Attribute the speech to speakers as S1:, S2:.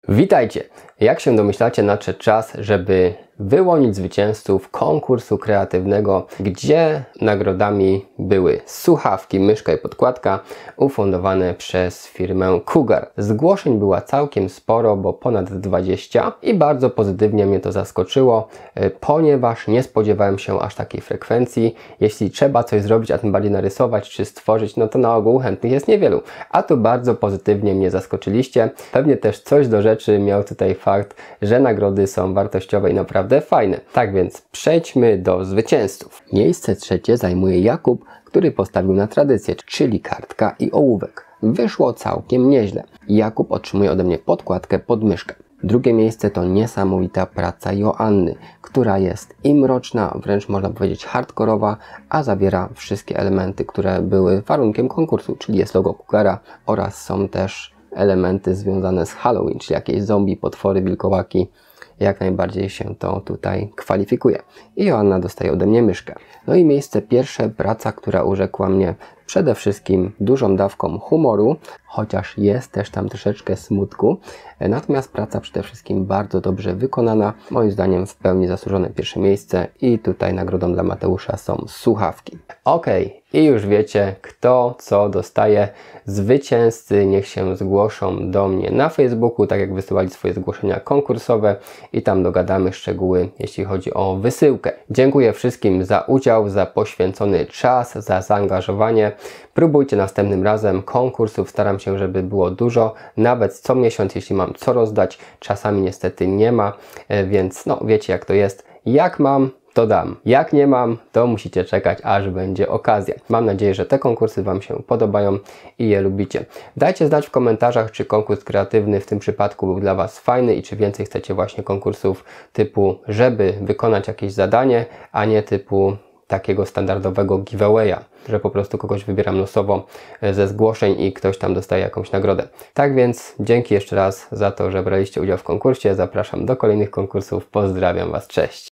S1: Witajcie! Jak się domyślacie, nadszedł czas, żeby wyłonić zwycięzców konkursu kreatywnego, gdzie nagrodami były słuchawki, myszka i podkładka ufundowane przez firmę Cougar. Zgłoszeń była całkiem sporo, bo ponad 20 i bardzo pozytywnie mnie to zaskoczyło, ponieważ nie spodziewałem się aż takiej frekwencji. Jeśli trzeba coś zrobić, a tym bardziej narysować czy stworzyć, no to na ogół chętnych jest niewielu. A tu bardzo pozytywnie mnie zaskoczyliście. Pewnie też coś do rzeczy miał tutaj fakt, że nagrody są wartościowe i naprawdę fajne. Tak więc przejdźmy do zwycięzców. Miejsce trzecie zajmuje Jakub, który postawił na tradycję, czyli kartka i ołówek. Wyszło całkiem nieźle. Jakub otrzymuje ode mnie podkładkę pod myszkę. Drugie miejsce to niesamowita praca Joanny, która jest i mroczna, wręcz można powiedzieć hardkorowa, a zawiera wszystkie elementy, które były warunkiem konkursu, czyli jest logo Cougara oraz są też elementy związane z Halloween, czyli jakieś zombie, potwory, wilkołaki. Jak najbardziej się to tutaj kwalifikuje. I Joanna dostaje ode mnie myszkę. No i miejsce pierwsze, praca, która urzekła mnie przede wszystkim dużą dawką humoru, chociaż jest też tam troszeczkę smutku. Natomiast praca przede wszystkim bardzo dobrze wykonana. Moim zdaniem w pełni zasłużone pierwsze miejsce i tutaj nagrodą dla Mateusza są słuchawki. Ok, i już wiecie, kto co dostaje. Zwycięzcy niech się zgłoszą do mnie na Facebooku, tak jak wysyłali swoje zgłoszenia konkursowe i tam dogadamy szczegóły, jeśli chodzi o wysyłkę. Dziękuję wszystkim za udział, za poświęcony czas, za zaangażowanie. Próbujcie następnym razem konkursów, staram się, żeby było dużo, nawet co miesiąc, jeśli mam co rozdać. Czasami niestety nie ma, więc no wiecie jak to jest. Jak mam, to dam. Jak nie mam, to musicie czekać, aż będzie okazja. Mam nadzieję, że te konkursy Wam się podobają i je lubicie. Dajcie znać w komentarzach, czy konkurs kreatywny w tym przypadku był dla Was fajny i czy więcej chcecie właśnie konkursów typu, żeby wykonać jakieś zadanie, a nie typu takiego standardowego giveawaya, że po prostu kogoś wybieram losowo ze zgłoszeń i ktoś tam dostaje jakąś nagrodę. Tak więc dzięki jeszcze raz za to, że braliście udział w konkursie. Zapraszam do kolejnych konkursów. Pozdrawiam Was. Cześć!